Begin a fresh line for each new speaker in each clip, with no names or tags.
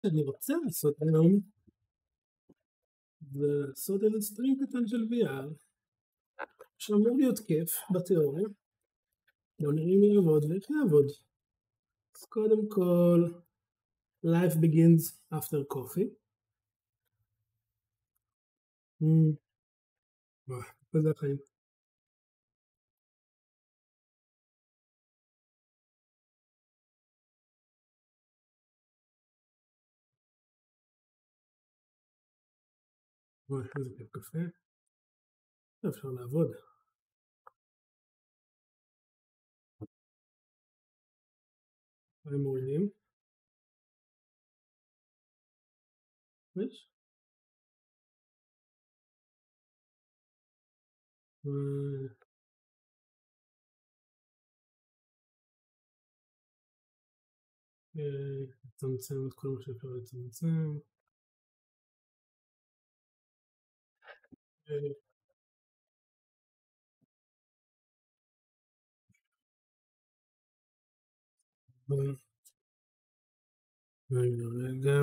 שאני רוצה לעשות היום זה לעשות איזה סטרים קטן של VR שאמור להיות כיף בתיאוריה. בוא נראה אם יעבוד ואיך יעבוד. אז קודם כל life begins after coffee. וזה החיים. איזה כיף קפה. אפשר לעבוד. הם מורידים. יש? לצמצם את כל מה שאפשר לצמצם. רגע.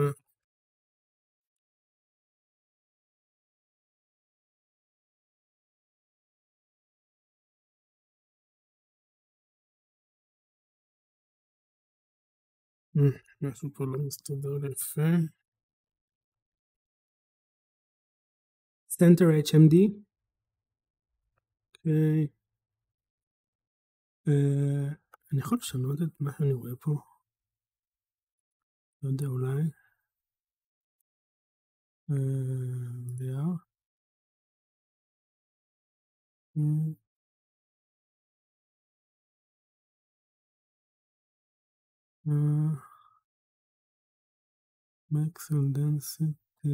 משהו פה לא מסתדר יפה. Center HMD. אוקיי. אני יכול לשנות את מה שאני רואה פה. לא יודע, אולי. VR. Maximum density,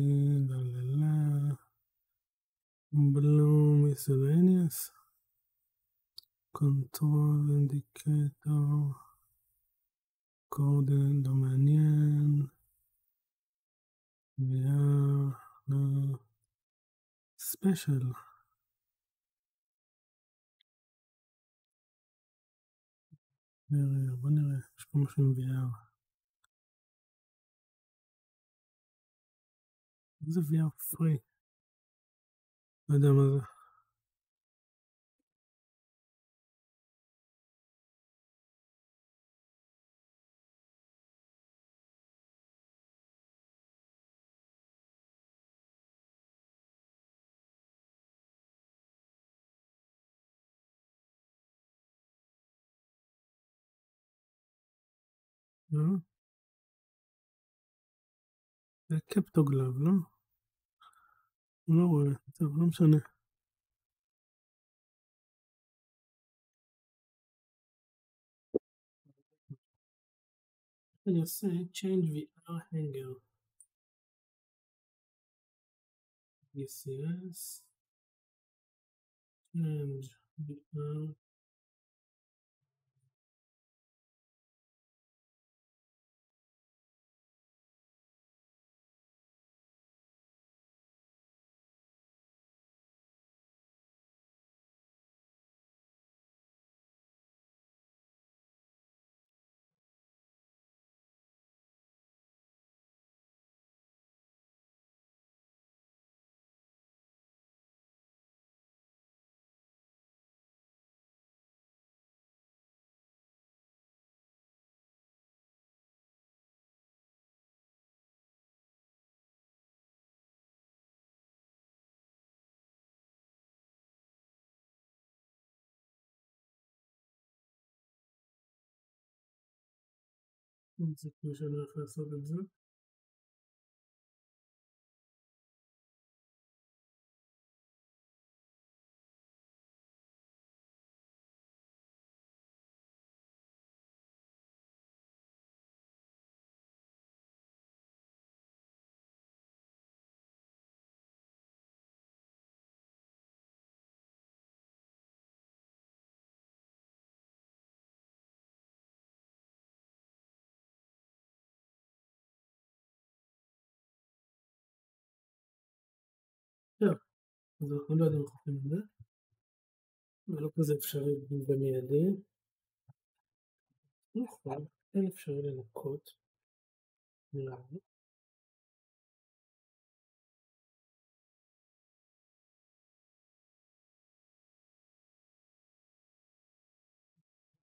blue miscellaneous, control indicator, coordinate לא מעניין, VR, special. בוא נראה, יש פה משהו עם VR. זה VR free. לא יודע מה זה. זה קפטוגלב, לא? הוא לא רואה, טוב, לא משנה. אני עושה change VR hanger. ECS. change VR. זה כמו שאני הולך לעשות את זה. טוב, אז אנחנו לא יודעים איך עושים את זה. זה לא כזה אפשרי במיידי. נכון, אין אפשרי לנקות. נראה לי.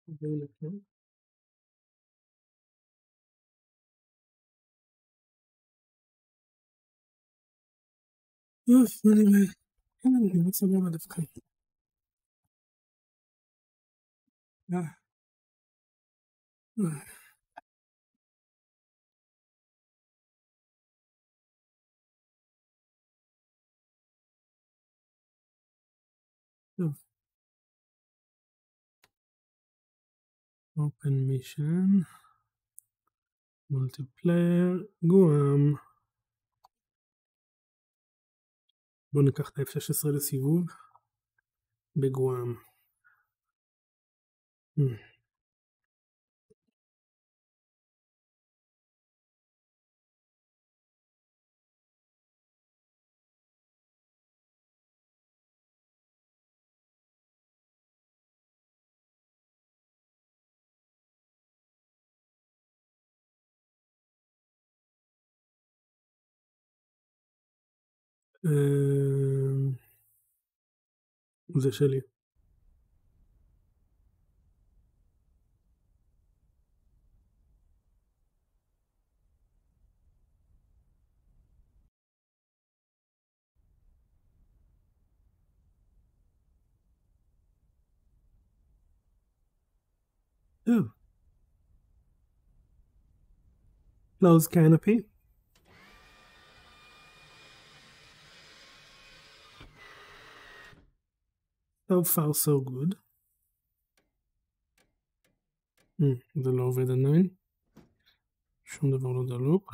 עוברים לפה. יופי, כן, אני נראה סבבה דווקא. טוב. Open mission. Multiplayer. גואם. בואו ניקח את ה-F16 לסיבוב. בגואם. זה שלי. טוב. Close canopy. So far so good. זה לא עובד עדיין. שום דבר לא דלוק.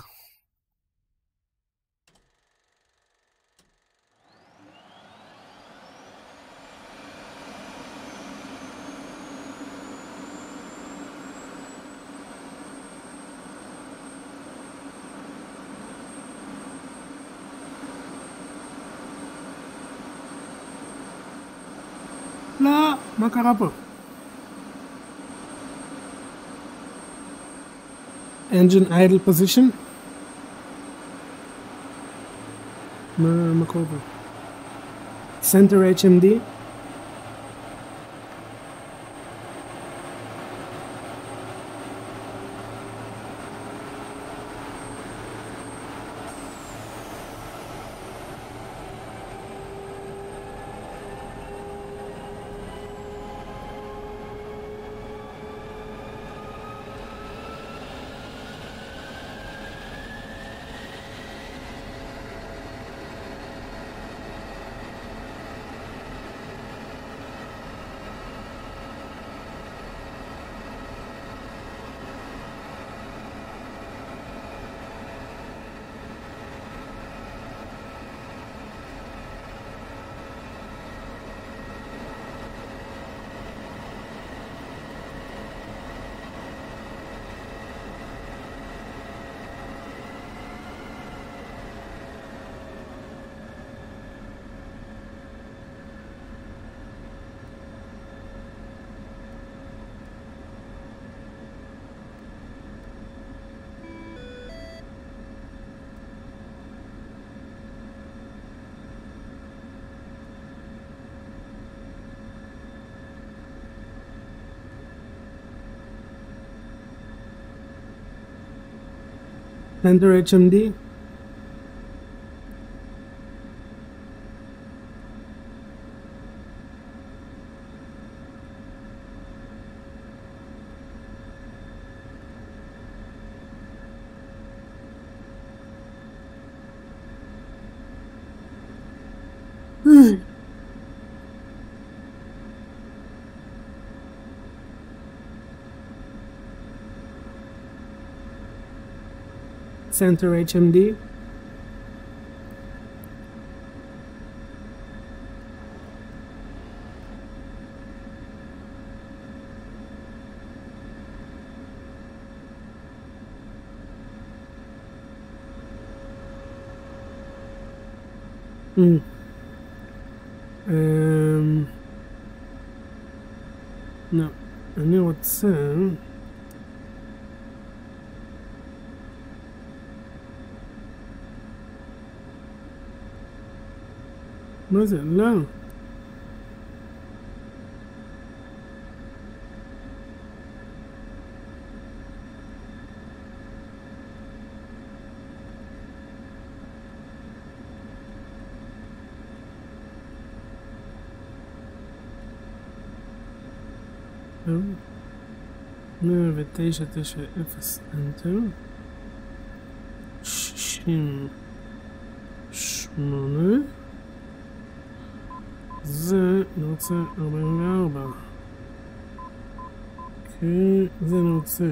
לא, מה קרה פה? Engine idle position? מה קורה פה? Center HMD? Center HMD? Center HMD? לא, אני רוצה מה זה? לא 109.90 אנטר. 68. זה אני רוצה 44. אוקיי, זה אני רוצה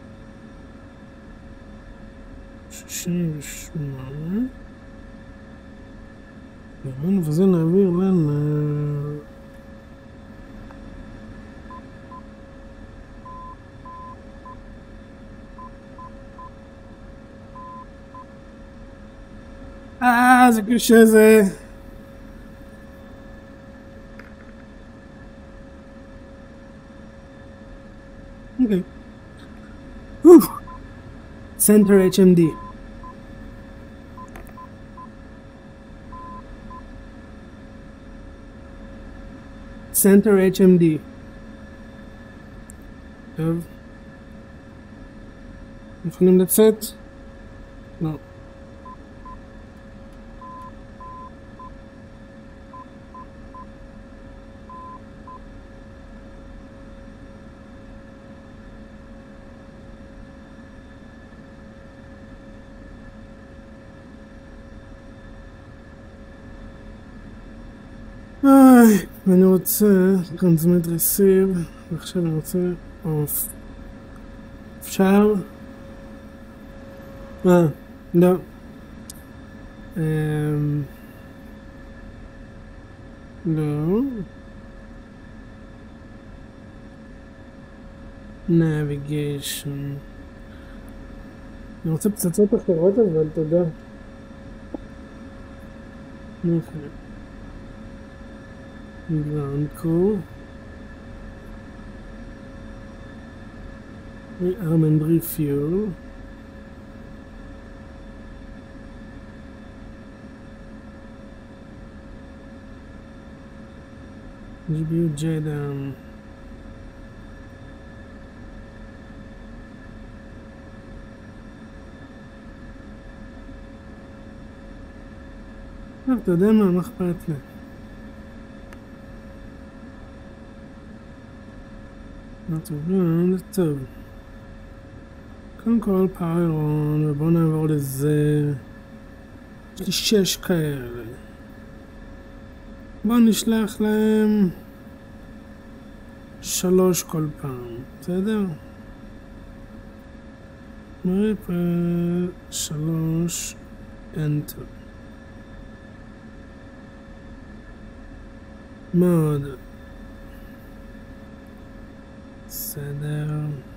68. וזה נעביר לנו זה קשה זה. אוקיי. Center HMD. Center HMD. טוב. יכולים לצאת? לא. אני רוצה transmit receive, ועכשיו אני רוצה off. אפשר? לא. לא. navigation. אני רוצה פצצות אחרות אבל תודה. אוקיי. ground core. rearm and refuel. GPU J down. אתה יודע מה אכפת לי? טוב. קודם כל פיירון, ובואו נעבור לזה. יש לי 6 כאלה. בואו נשלח להם 3 כל פעם, בסדר? מריפל 3 Enter. מאוד. בסדר.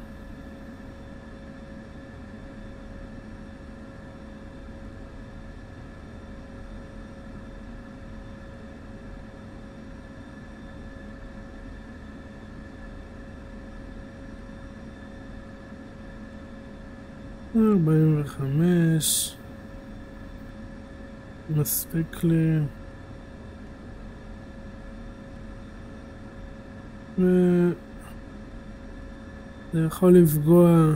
ארבעים וחמש. מספיק לי. זה יכול לפגוע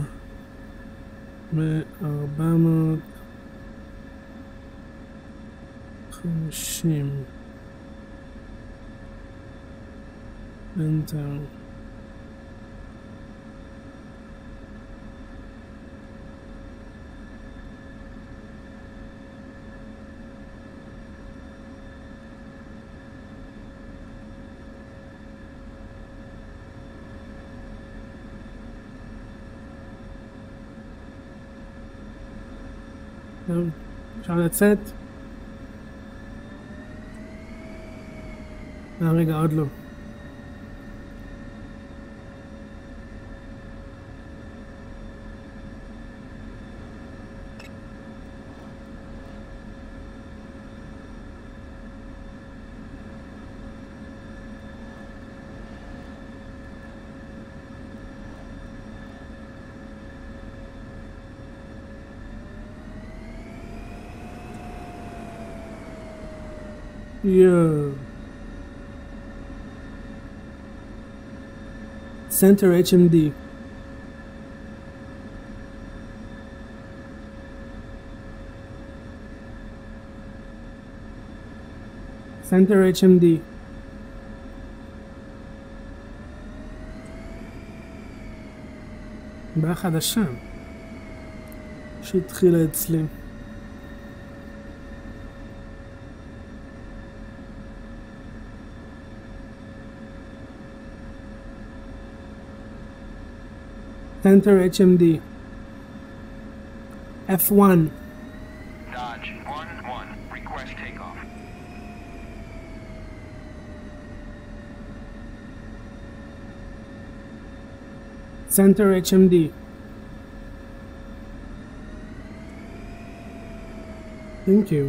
ב-450. Enter. טוב, אפשר לצאת? רגע, עוד לא. Yeah. Center HMD. Center HMD. בעיה חדשה שהתחילה אצלי. Center HMD F1
Dodge 1-1, request takeoff.
Center HMD Thank you.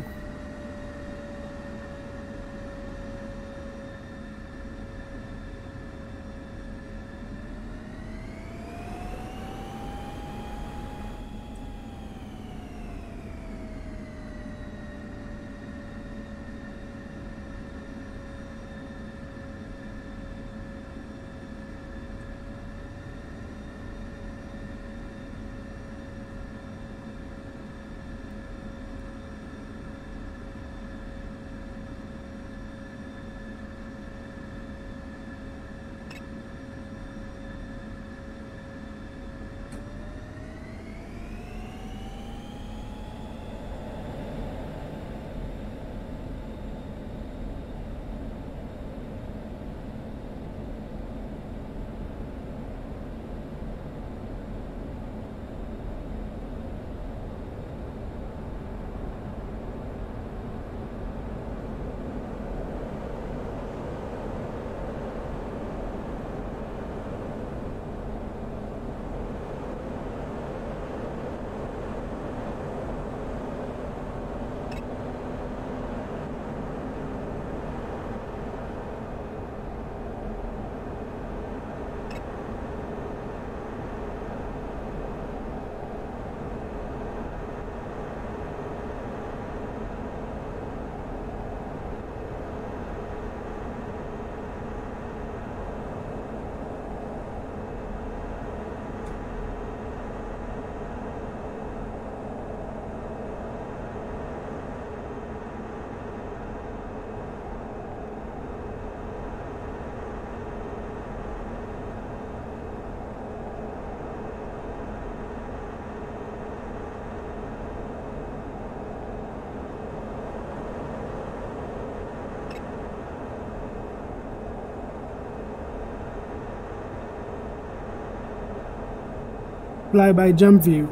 Fly by jump view.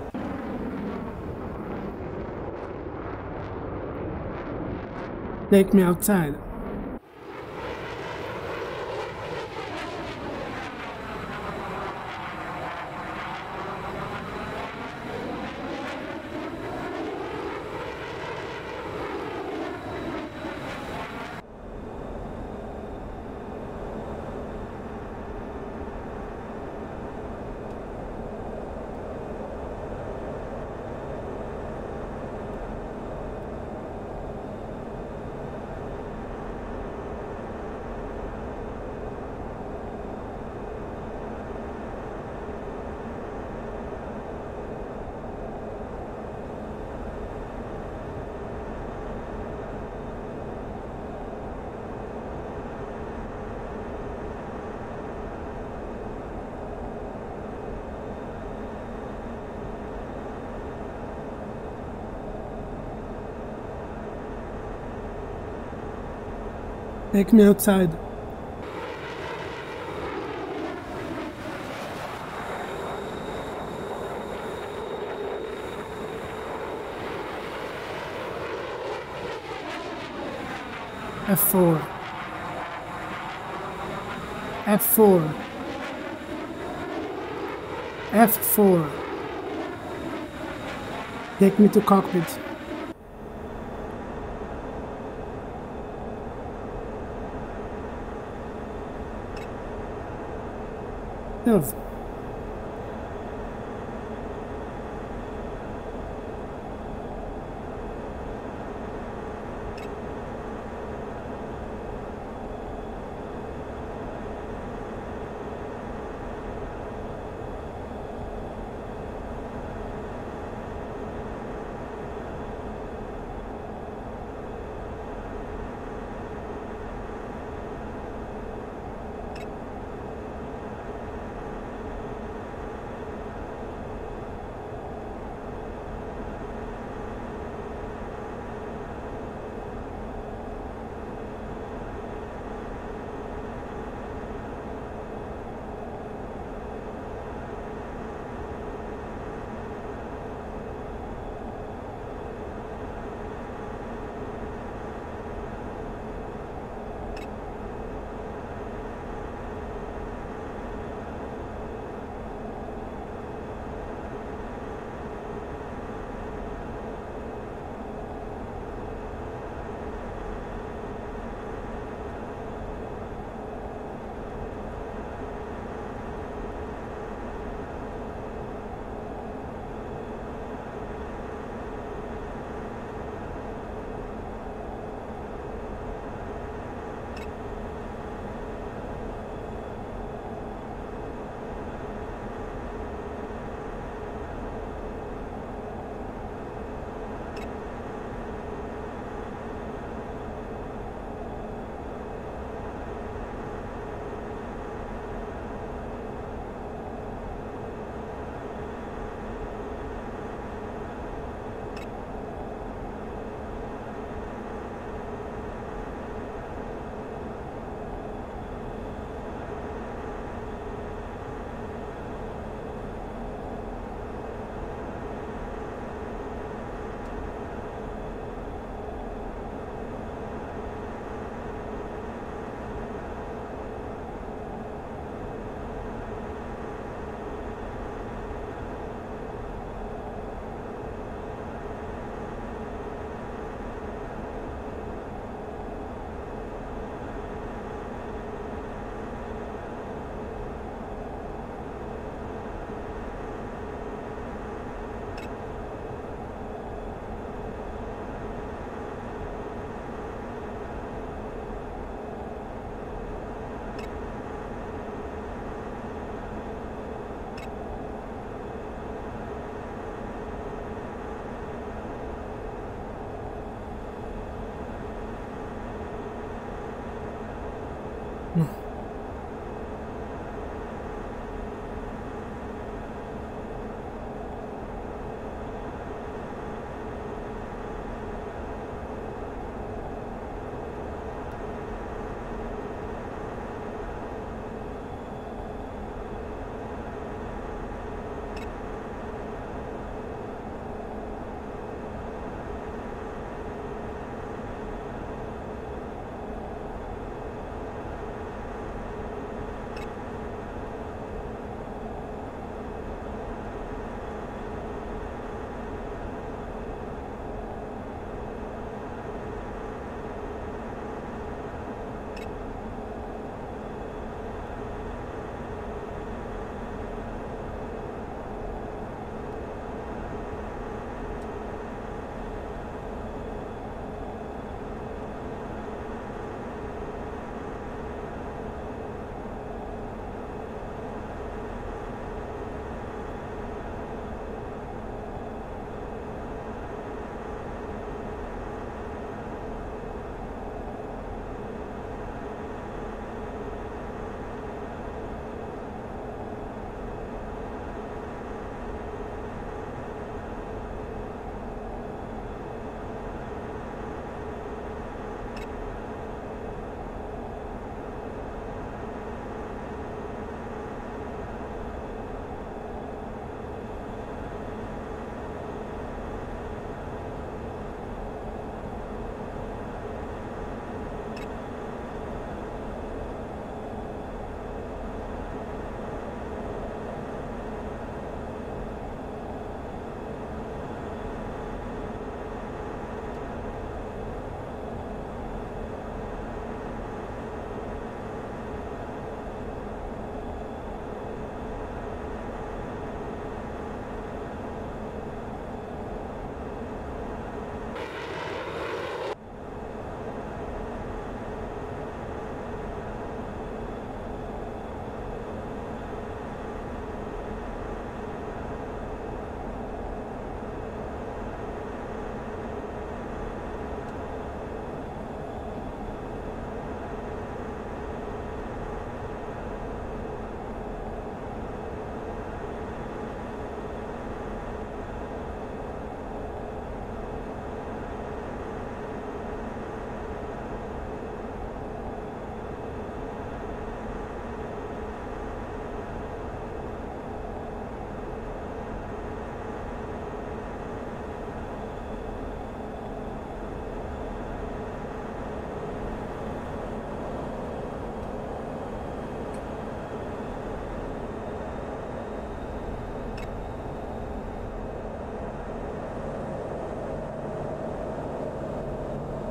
Take me outside. Take me outside. F4. F4. F4. Take me to cockpit. טוב.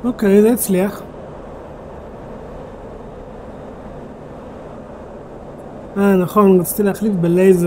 אוקיי, זה הצליח. נכון, רציתי להחליף בלייזר.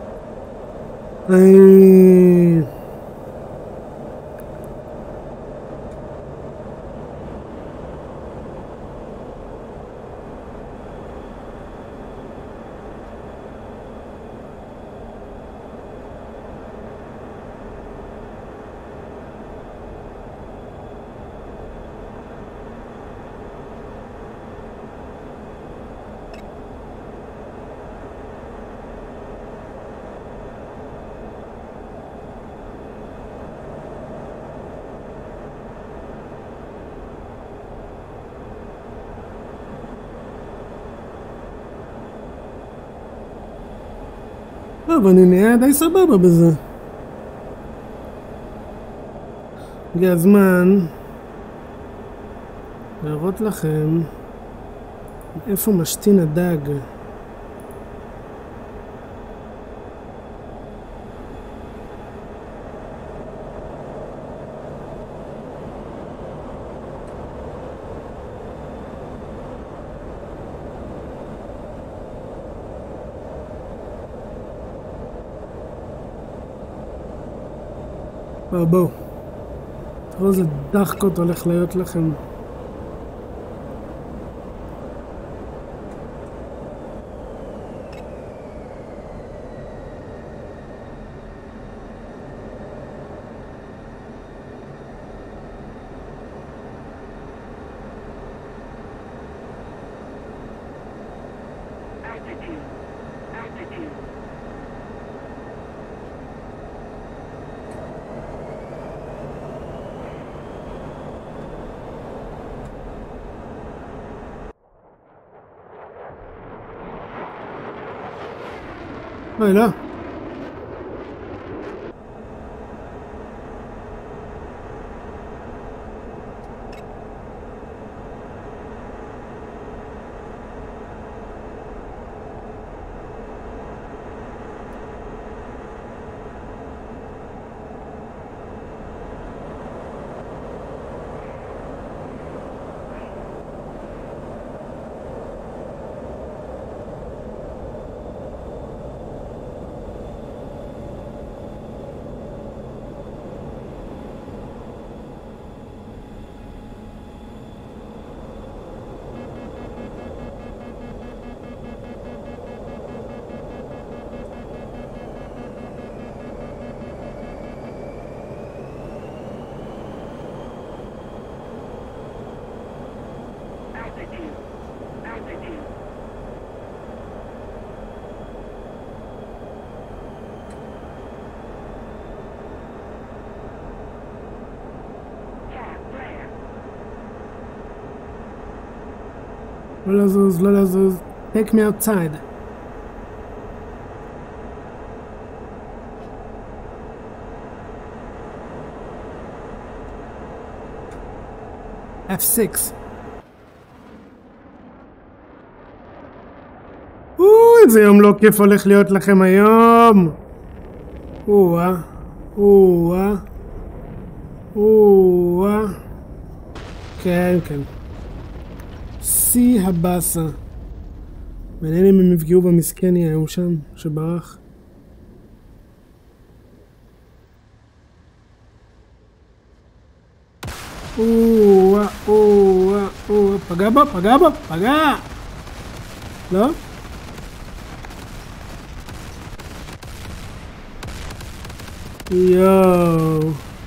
טוב, אני נהיה די סבבה בזה. הגיע הזמן להראות לכם איפה משתין הדג. בואו. תראו איזה דחקות הולך להיות לכם. אוי, לא. לא לזוז, לא לזוז. Take me outside. F6. איזה יום לא כיף הולך להיות לכם היום. כן, כן. שיא הבאסה. מעניין אם הם יפגעו במסכני היום שם, שברח. פגע בו, פגע! לא? יואו.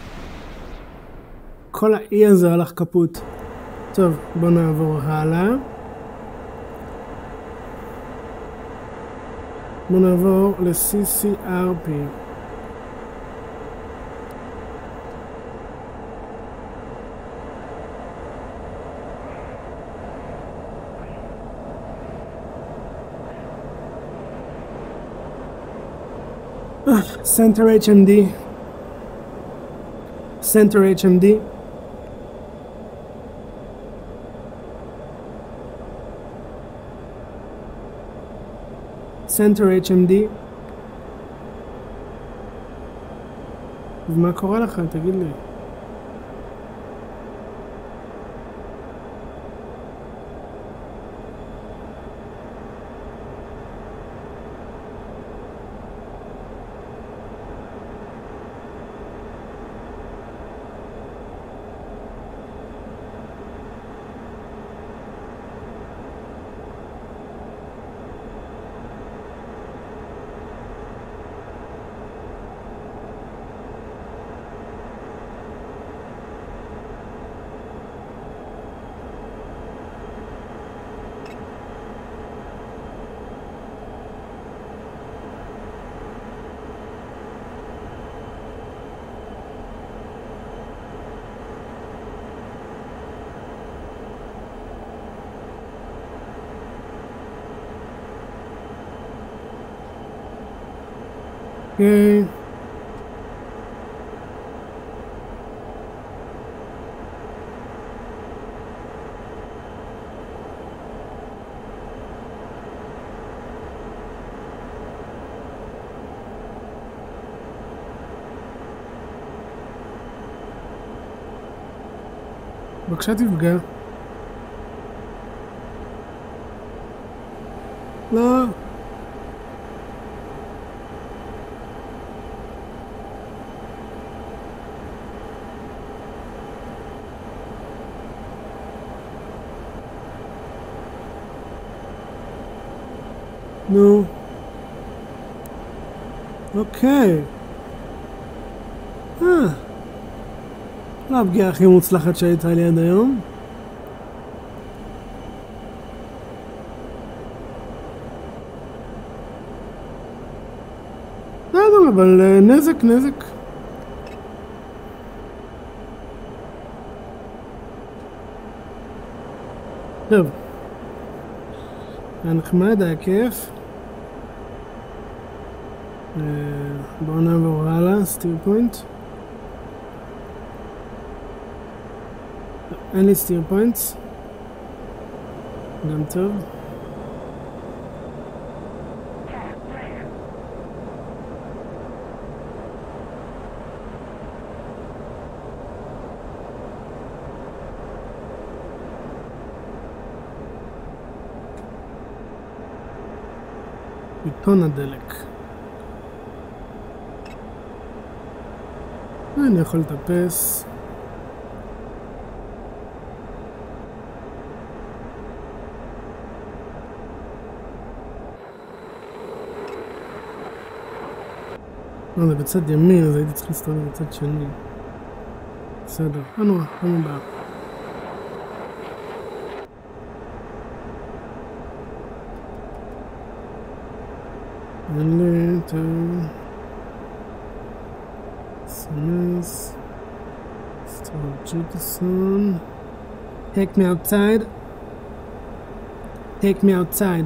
כל האי הזה הלך קפוט. טוב, בוא נעבור הלאה. בוא נעבור ל-CCRP. Center HMD. Center HMD. Center HMD. ומה קורה לך? תגיד לי. אוקיי. בבקשה תפגע. לא. נו. אוקיי. לא הפגיעה הכי מוצלחת שהייתה לי עד היום. בסדר, אבל נזק. טוב. היה נחמד, היה כיף. בואו נעבור הלאה, סטיר פוינט. אין לי סטיר פוינטס. גם טוב. עיתון הדלק. אני יכול לטפס. זה בצד ימין, אז הייתי צריך להסתובב בצד שני. בסדר, נורא, פעם הבאה. טוב. סמס. סטארט ג'יפסון. Take me outside. Take me outside.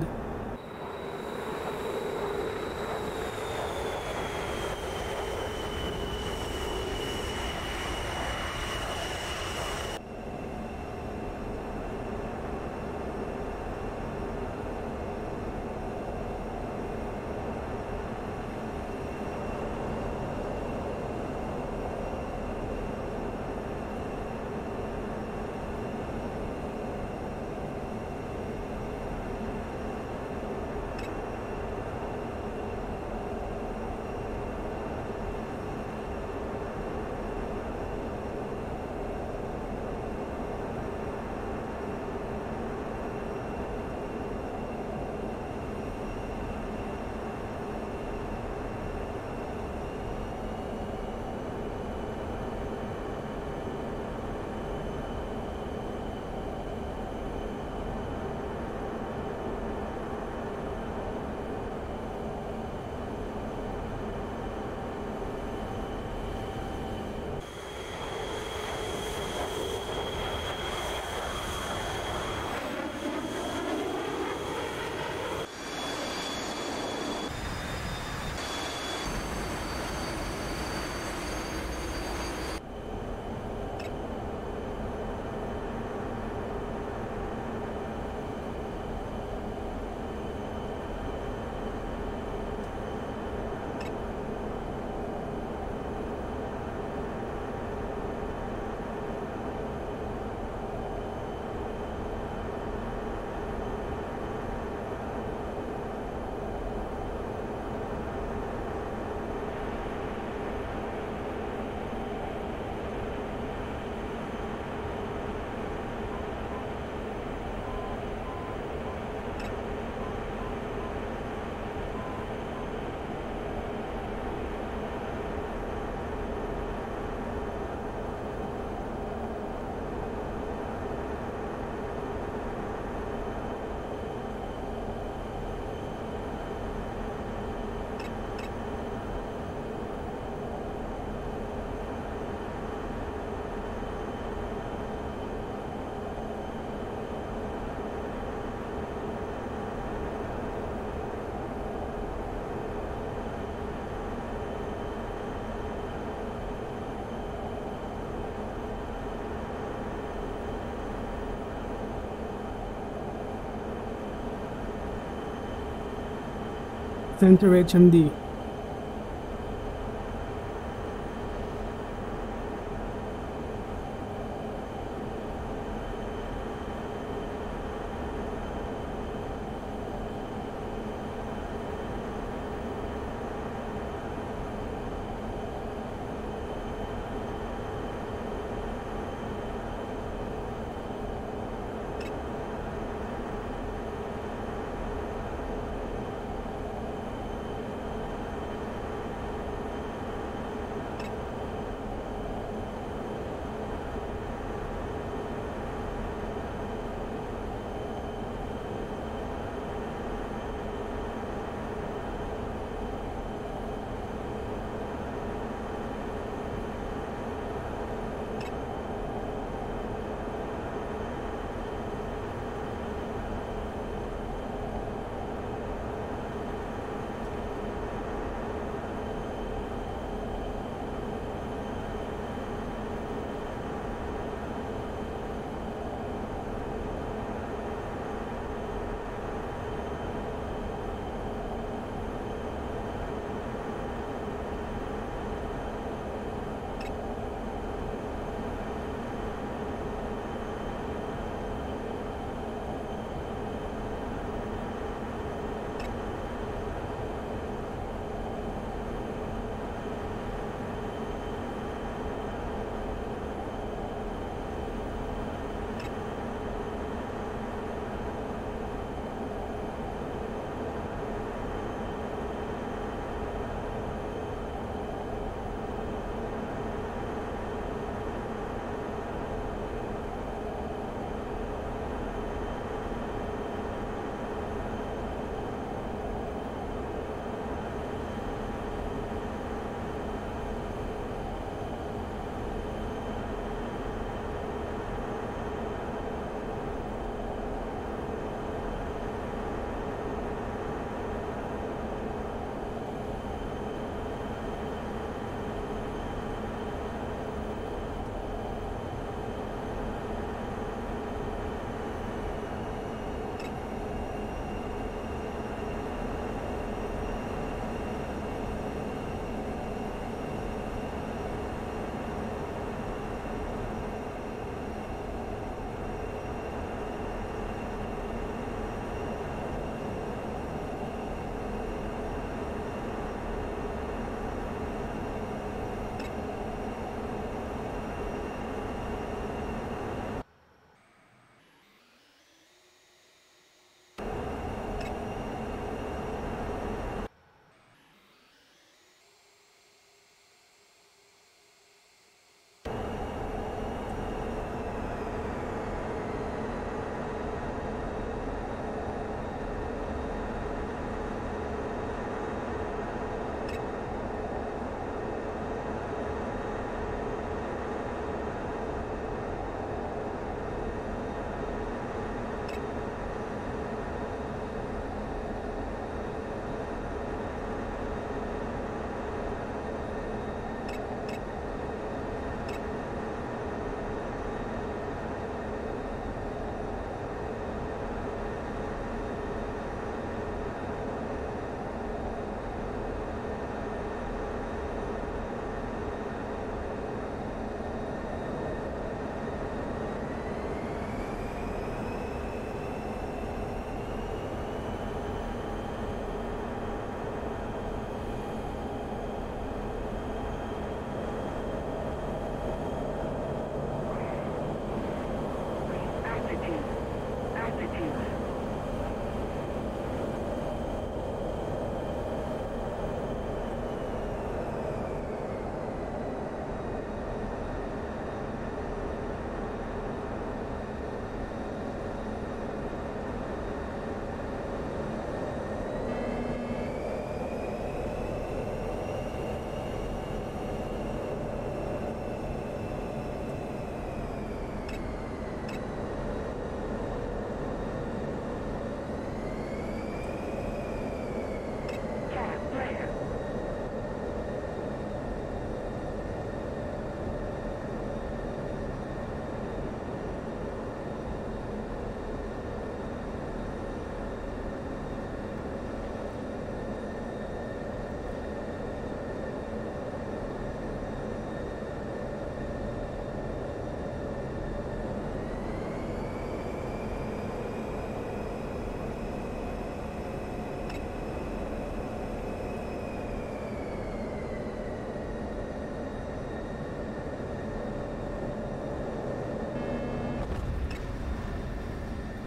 Center HMD.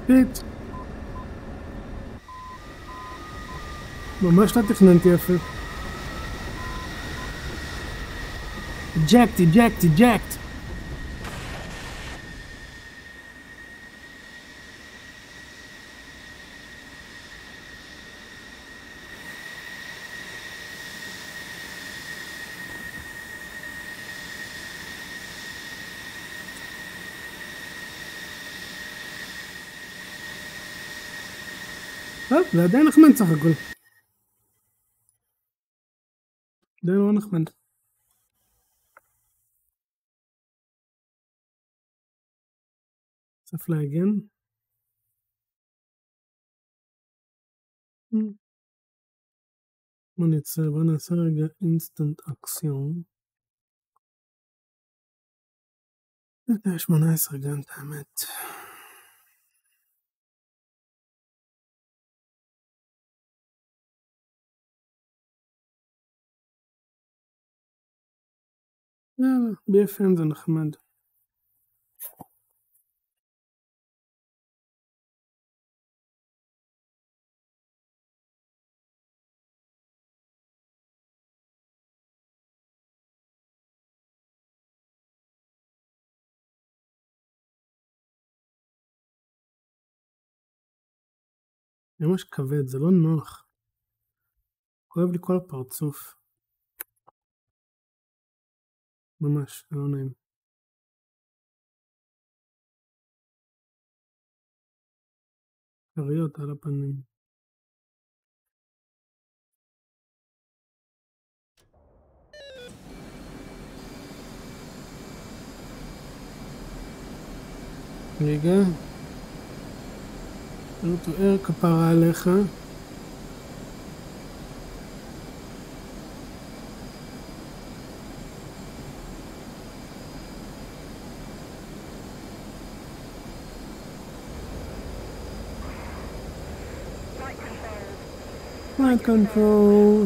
פיט. ממש לא תכננתי יפה. eject. טוב, זה עדיין נחמד סך הכל. עדיין לא נחמד. צריך להגן. בוא נעשה רגע אינסטנט אקסיון. 18 גם את האמת. יאללה, BFM זה נחמד. זה ממש כבד, זה לא נוח. כואב לי כל הפרצוף. ממש, זה לא נעים. קריות על הפנים. רגע. לא תואר כפרה עליך. Flight control.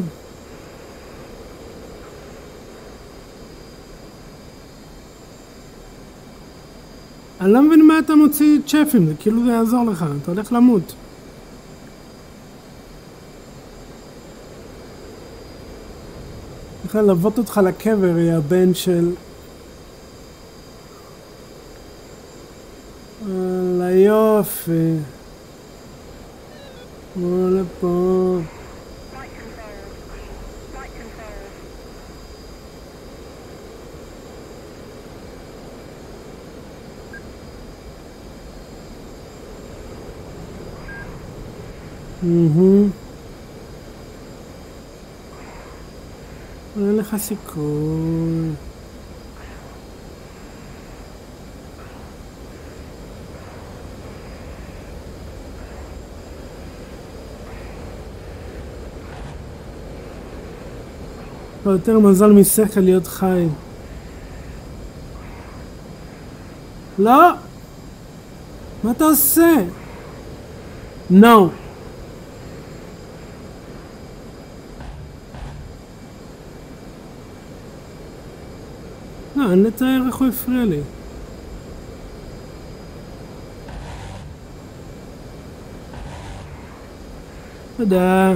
אני לא מבין מה אתה מוציא צ'פים, זה כאילו זה יעזור לך, אתה הולך למות. צריך ללוות אותך לקבר, יא בן של... וואלה יופי. וואלה פה. אין לך סיכוי. יותר מזל משכל להיות חי. לא! מה אתה עושה? No. לא, אני לתאר איך הוא הפריע לי. תודה.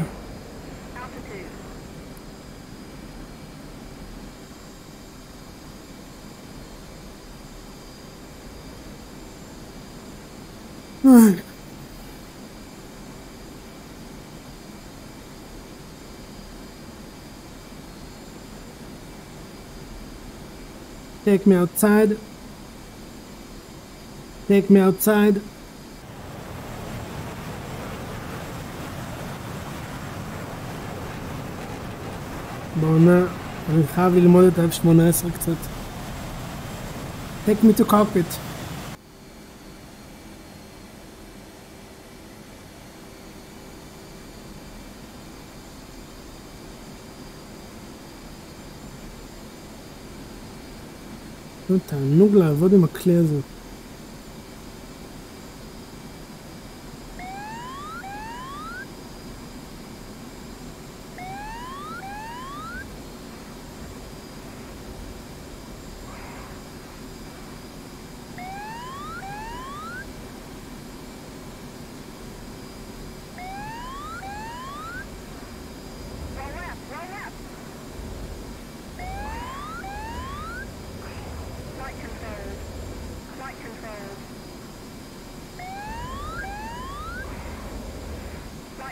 Take me outside. Take me outside. בעונה, אני חייב ללמוד את ה-F-18 קצת. Take me to cockpit. תענוג לעבוד עם הכלי הזה.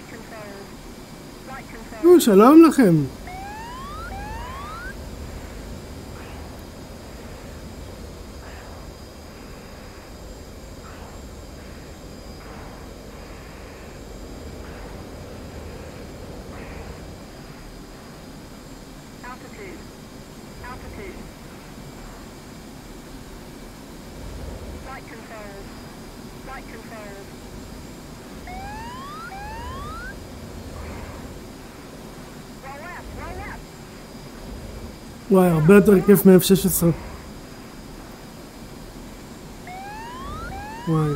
שלום לכם. וואי, הרבה יותר כיף מ-F16. וואי.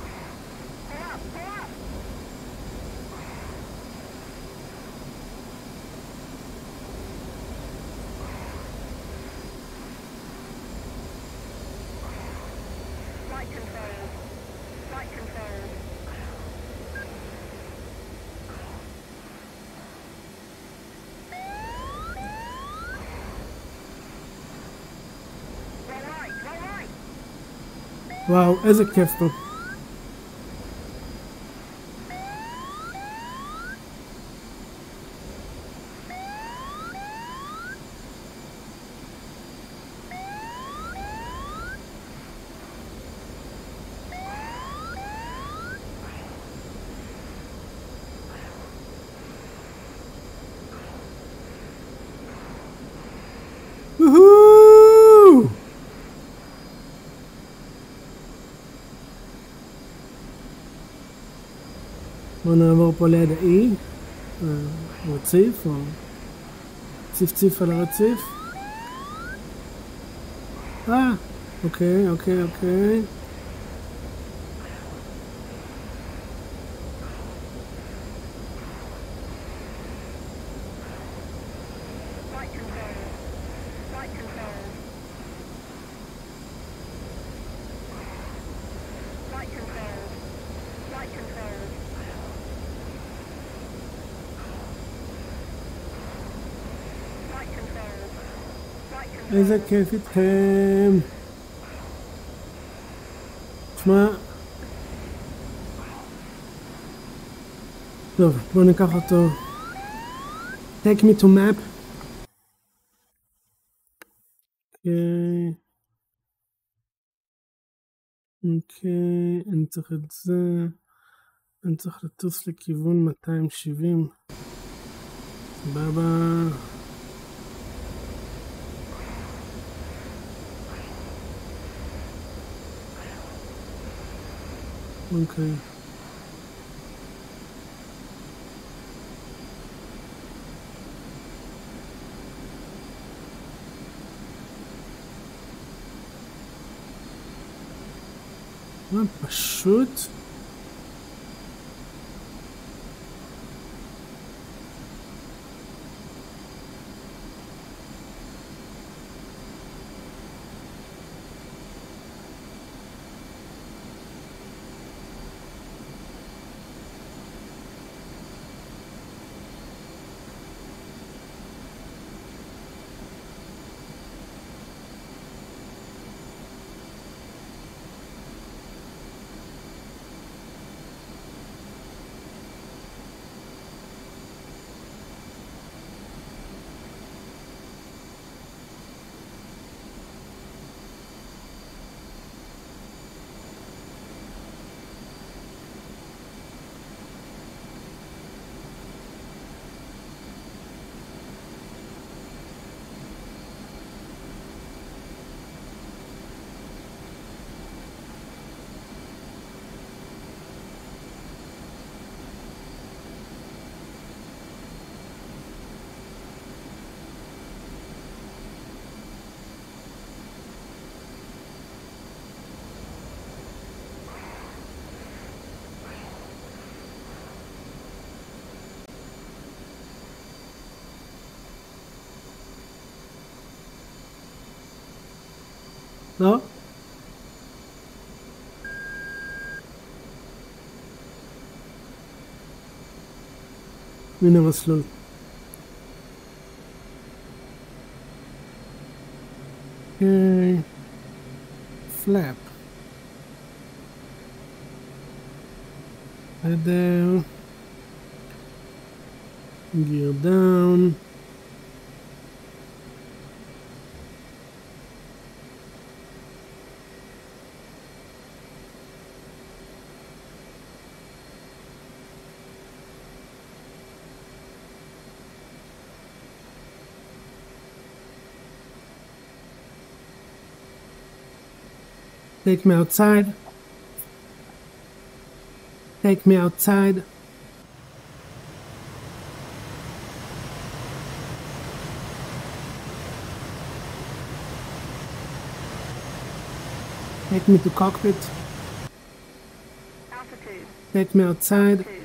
וואו, איזה כיף פה. בואו נעבור פה ליד האי, רציף, או ציף על הרציף. אוקיי. איזה כיף איתכם. תשמע, טוב, בואו ניקח אותו. Take me to map. אוקיי, אני צריך את זה. אני צריך לטוס לכיוון 270. סבבה. אוקיי. מה פשוט? לא? הנה מסלול. פלאפ. בסדר. Gear down. Take me outside. Take me outside. Take me to cockpit.
Altitude.
Take me outside.
Altitude.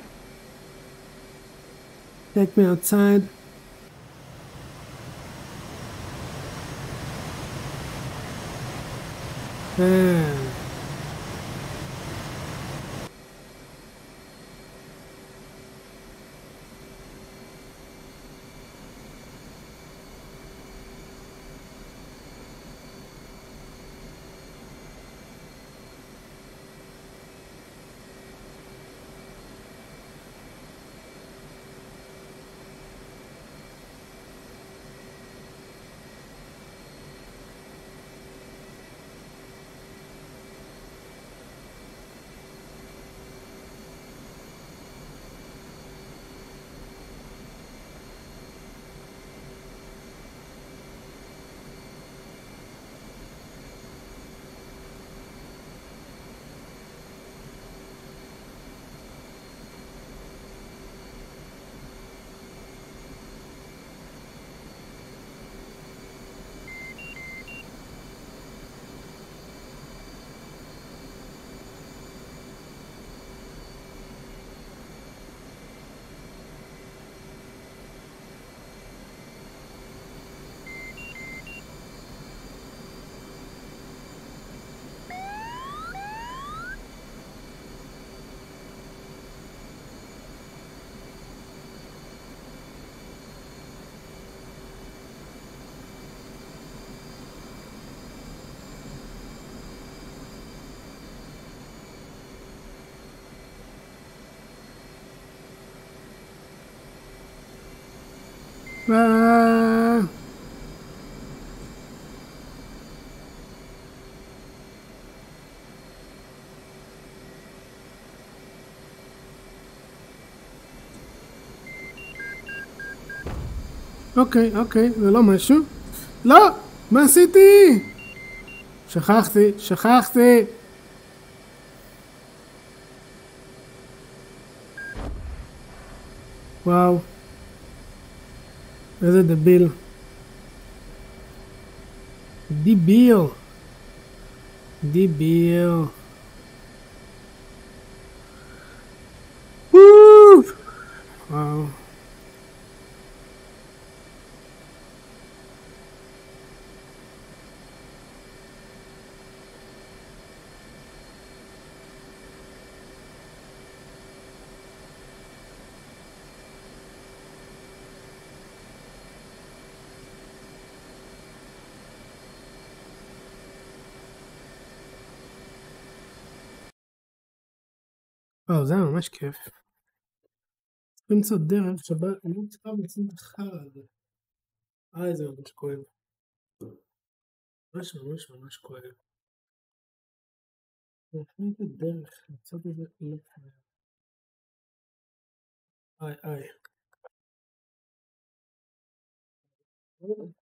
Take me outside. Yeah. אוקיי, זה לא משהו. לא! מה עשיתי? שכחתי. וואו. איזה דביל. דיביל. וואו. וואו, זה היה ממש כיף. למצוא דרך שבה אני מצטער למצוא את החרא הזה. זה ממש כואב. ממש כואב. אני את הדרך למצוא את זה לא כואב.